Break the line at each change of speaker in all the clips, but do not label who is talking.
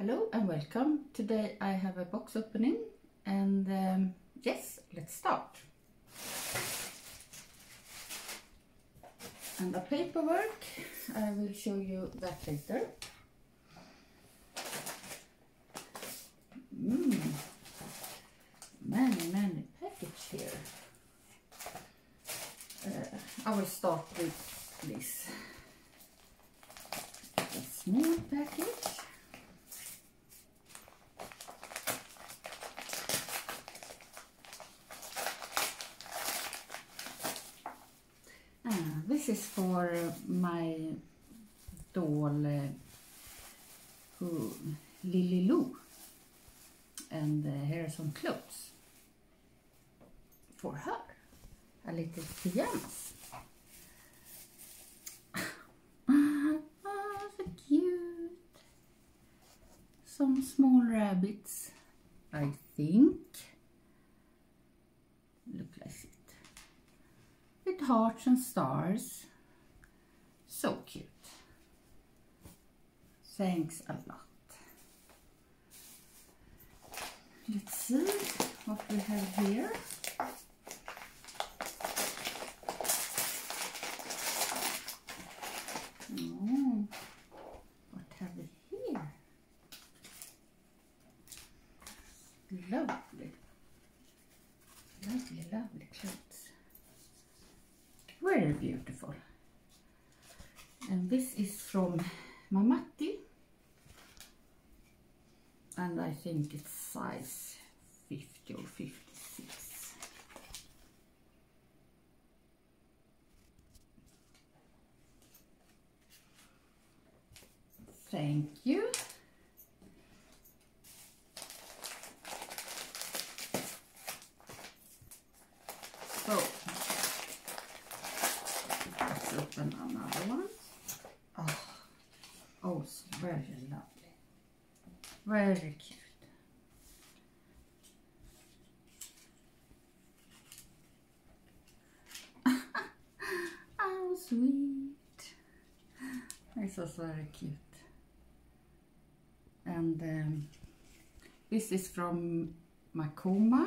Hello and welcome. Today I have a box opening and yes, let's start. And the paperwork, I will show you that later. Many packages here. I will start with this. A small package. This is for my doll Lily Lou, and here are some clothes for her, a little pajamas. Oh, so cute. Some small rabbits, I think. Look like it. With hearts and stars. So cute. Thanks a lot. Let's see what we have here. Oh, what have we here? Lovely. Lovely clothes. Very beautiful. And this is from Mamatti, and I think it's size 50 or 56. Thank you. So let's open another one. Oh, it's very lovely. Very cute. Oh, sweet. This is very cute. And this is from Makoma.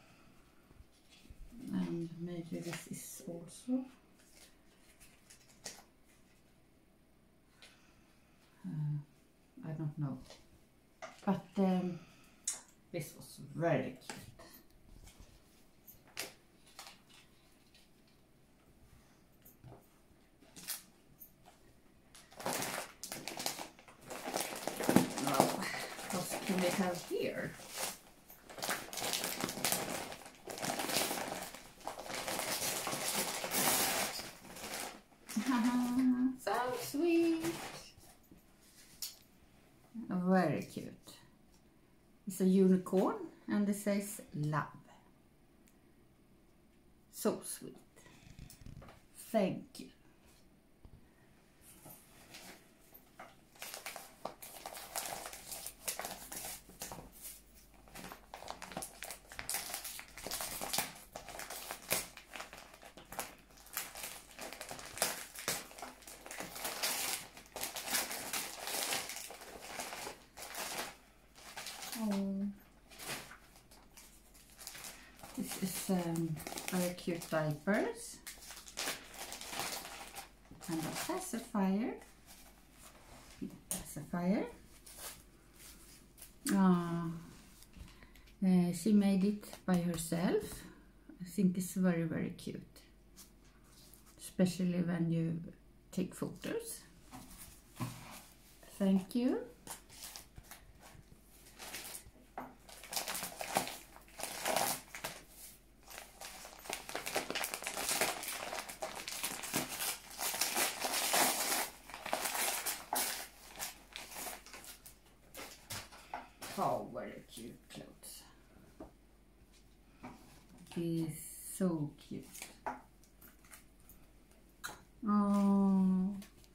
And maybe this is also. I don't know, but this was very cute. Now, what can we have here? So sweet. Very cute. It's a unicorn and it says love. So sweet. Thank you. This is very cute diapers and a pacifier. She made it by herself. I think it's very cute, especially when you take photos. Thank you. Oh, very cute clothes. He's so cute. Oh,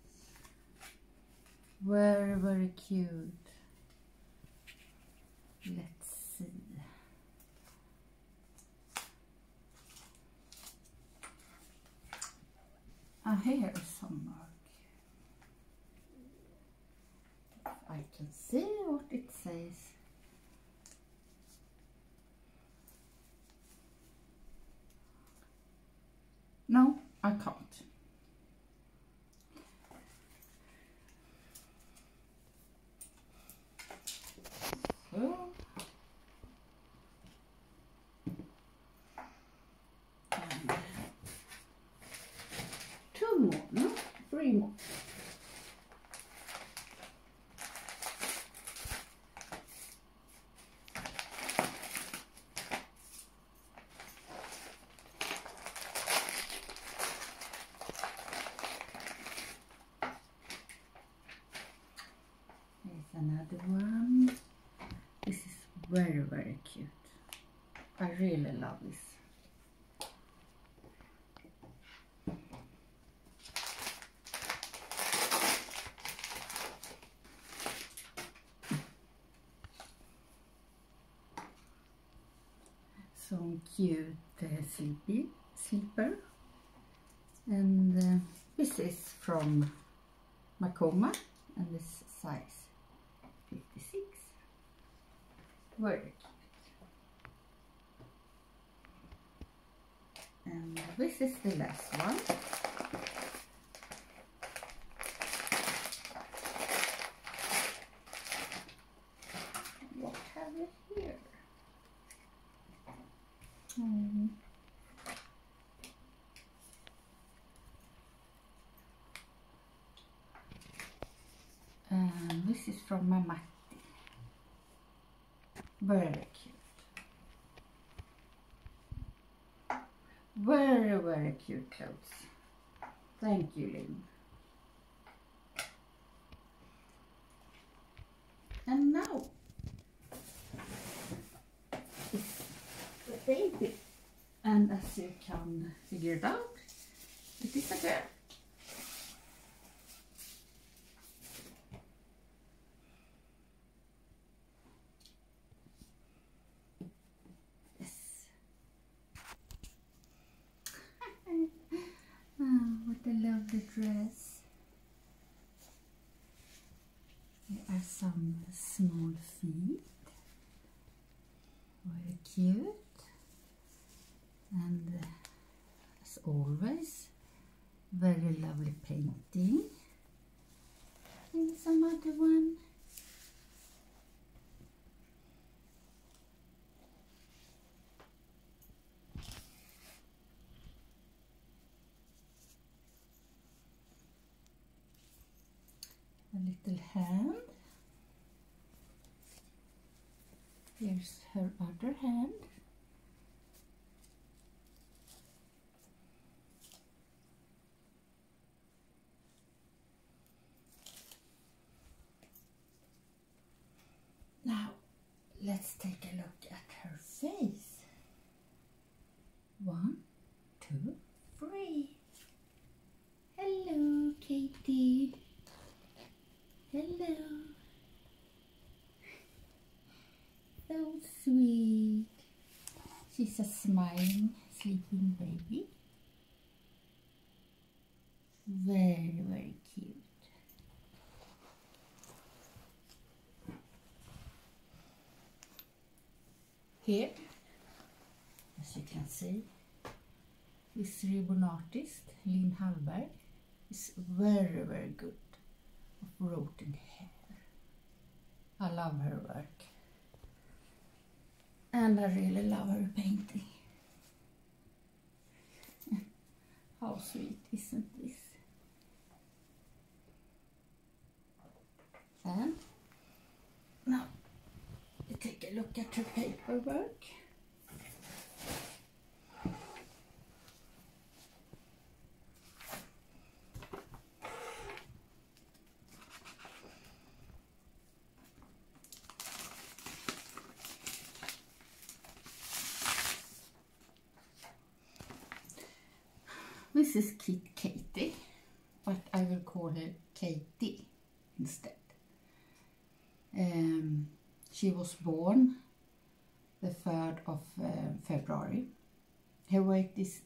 very cute. Let's see. Here is some mark. I can see what it says. No, I can't. So. And 2 more, no? 3 more. Another one. This is very, very cute. I really love this. Some cute sleeper. And this is from Macoma, and this size 56. Very cute. And this is the last one. What have we here? And this is from my Matti. Very cute. Very, very cute clothes. Thank you, Lynn. And now it's the baby. And as you can figure it out, it is a girl. What a lovely dress. There are some small feet. Very cute. And as always, very lovely painting. And some other one. A little hand. Here's her other hand. Now, let's take a look at her face. 1, 2, 3. Hello, Katy. Hello. So sweet. She's a smiling, sleeping baby. Very, very cute. Here, as you can see, this Reborn artist, Lynn Hallberg, is very, very good of rooted hair. I love her work. And I really love her painting. How sweet, isn't this? And now we take a look at her paperwork. This is Katy, but I will call her Katy instead. She was born the 3rd of February. Her weight is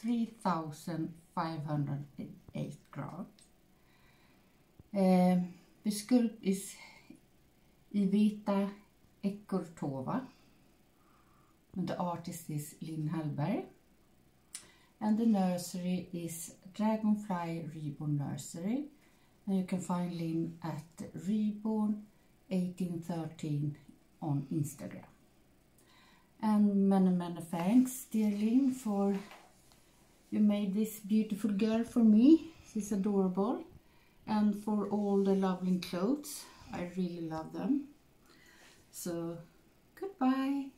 3,508 grams. The sculpt is Iveta Eckertova. And the artist is Linn Hallberg. And the nursery is Dragonfly Reborn Nursery. And you can find Linn at Reborn 1813 on Instagram. And many thanks, dear Linn, for you made this beautiful girl for me. She's adorable. And for all the lovely clothes. I really love them. So, goodbye.